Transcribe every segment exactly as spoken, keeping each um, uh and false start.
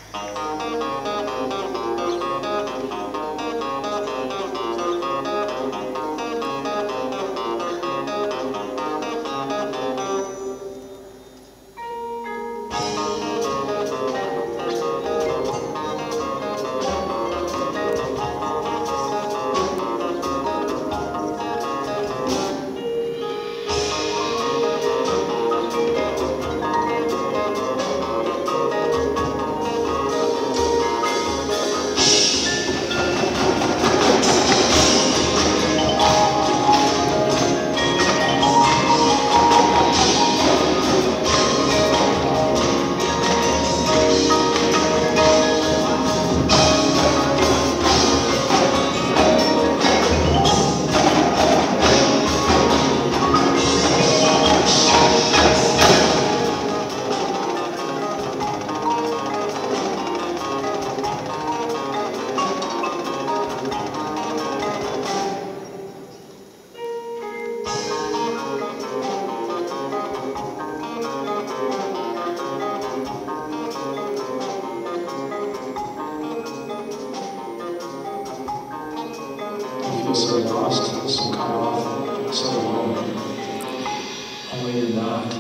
So lost, so cut off, so alone. Only you're not.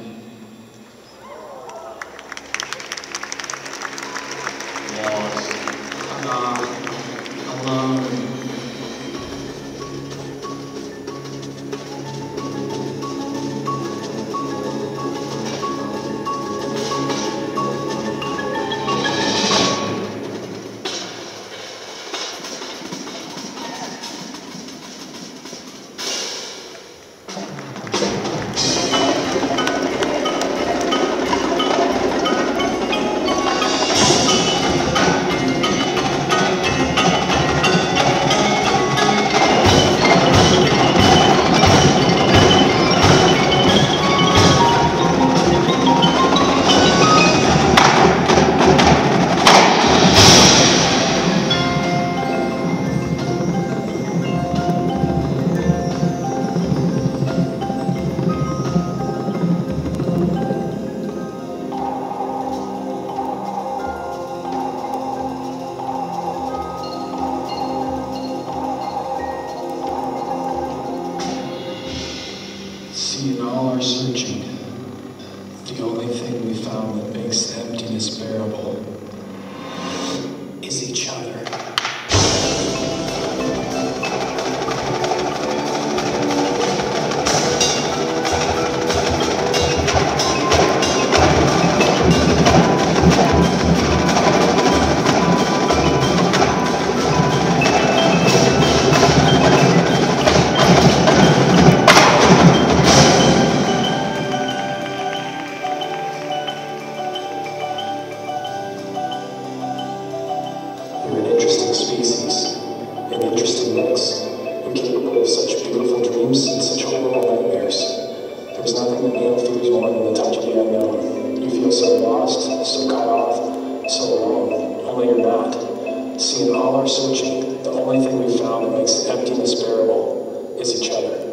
Lost, cut off, alone. See, in all our searching, the only thing we found that makes emptiness bearable is each other. We're an interesting species, an interesting mix, incapable of such beautiful dreams and such horrible nightmares. There's nothing that Neil fears more than the touch of the unknown. You feel so lost, so cut off, so alone, only you're not. See, in all our searching, the only thing we found that makes emptiness bearable is each other.